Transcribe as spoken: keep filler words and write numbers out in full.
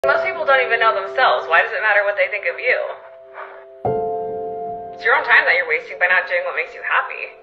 Most people don't even know themselves. Why does it matter what they think of you? It's your own time that you're wasting by not doing what makes you happy.